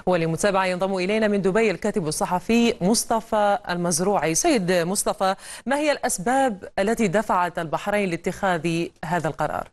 ولمتابعة ينضم إلينا من دبي الكاتب الصحفي مصطفى المزروعي. سيد مصطفى، ما هي الأسباب التي دفعت البحرين لاتخاذ هذا القرار؟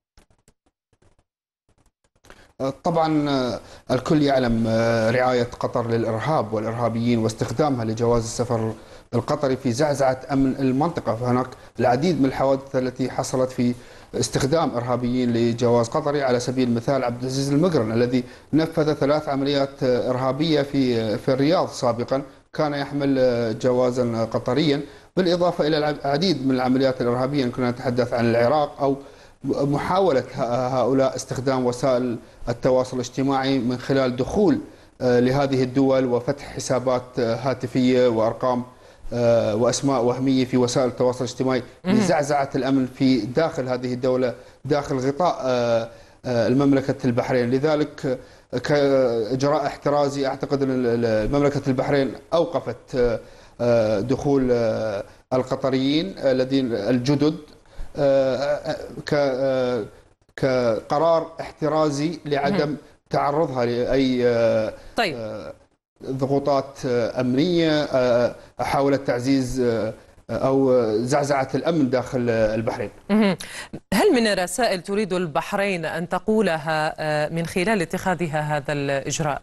طبعا الكل يعلم رعاية قطر للإرهاب والإرهابيين واستخدامها لجواز السفر القطري في زعزعة أمن المنطقة. فهناك العديد من الحوادث التي حصلت في استخدام إرهابيين لجواز قطري. على سبيل المثال عبد العزيز المقرن الذي نفذ 3 عمليات إرهابية في الرياض سابقا، كان يحمل جوازا قطريا، بالإضافة إلى العديد من العمليات الإرهابية. كنا نتحدث عن العراق أو محاولة هؤلاء استخدام وسائل التواصل الاجتماعي من خلال دخول لهذه الدول وفتح حسابات هاتفية وأرقام وأسماء وهمية في وسائل التواصل الاجتماعي لزعزعة الأمن في داخل هذه الدولة، داخل غطاء المملكة البحرين. لذلك كإجراء احترازي أعتقد أن مملكة البحرين أوقفت دخول القطريين الذين الجدد كقرار احترازي لعدم تعرضها لأي ضغوطات أمنية حاولت تعزيز أو زعزعة الأمن داخل البحرين. هل من رسائل تريد البحرين أن تقولها من خلال اتخاذها هذا الإجراء؟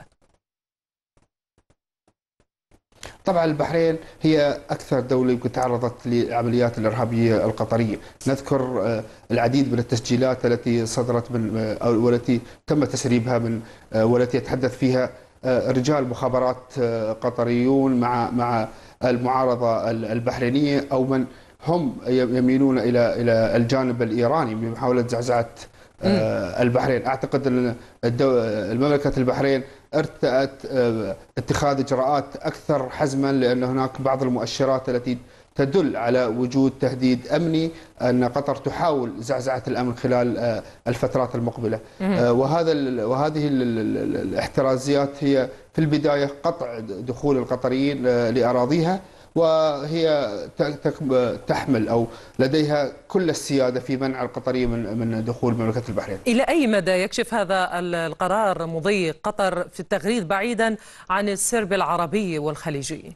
طبعا البحرين هي أكثر دولة يمكن تعرضت للعمليات الإرهابية القطرية. نذكر العديد من التسجيلات التي صدرت من والتي تم تسريبها من والتي يتحدث فيها رجال مخابرات قطريون مع المعارضة البحرينية أو من هم يميلون إلى الجانب الإيراني بمحاولة زعزعة البحرين. أعتقد أن المملكة البحرين ارتأت اتخاذ إجراءات أكثر حزما، لأن هناك بعض المؤشرات التي تدل على وجود تهديد أمني، أن قطر تحاول زعزعة الأمن خلال الفترات المقبلة. وهذه الاحترازيات هي في البداية قطع دخول القطريين لأراضيها، وهي تحمل أو لديها كل السيادة في منع القطري من دخول مملكة البحرين. إلى أي مدى يكشف هذا القرار مضي قطر في التغريد بعيدا عن السرب العربي والخليجي؟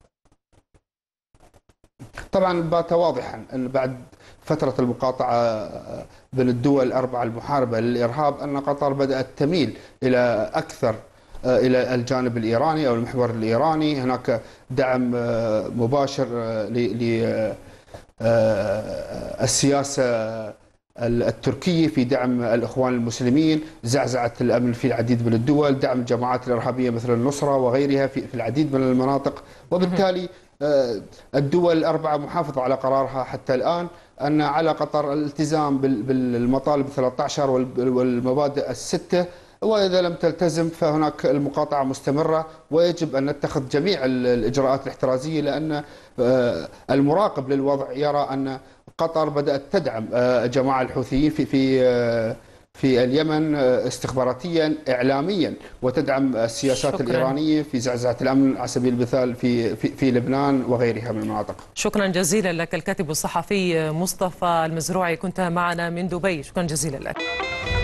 طبعا بات واضحا أن بعد فترة المقاطعة بين الدول ال4 المحاربة للإرهاب أن قطر بدأت تميل إلى أكثر إلى الجانب الإيراني أو المحور الإيراني. هناك دعم مباشر للسياسة التركية في دعم الإخوان المسلمين، زعزعة الأمن في العديد من الدول، دعم الجماعات الإرهابية مثل النصرة وغيرها في العديد من المناطق. وبالتالي الدول ال4 محافظة على قرارها حتى الآن أن على قطر الالتزام بالمطالب 13 والمبادئ ال6، وإذا لم تلتزم فهناك المقاطعة مستمرة، ويجب أن نتخذ جميع الإجراءات الاحترازية، لأن المراقب للوضع يرى أن قطر بدأت تدعم جماعة الحوثيين في اليمن استخباراتيا إعلاميا، وتدعم السياسات الإيرانية في زعزعة الأمن على سبيل المثال في لبنان وغيرها من المناطق. شكرا جزيلا لك الكاتب الصحفي مصطفى المزروعي، كنت معنا من دبي. شكرا جزيلا لك.